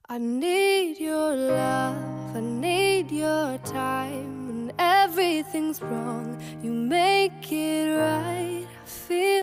I need your love, I need your time. When everything's wrong, you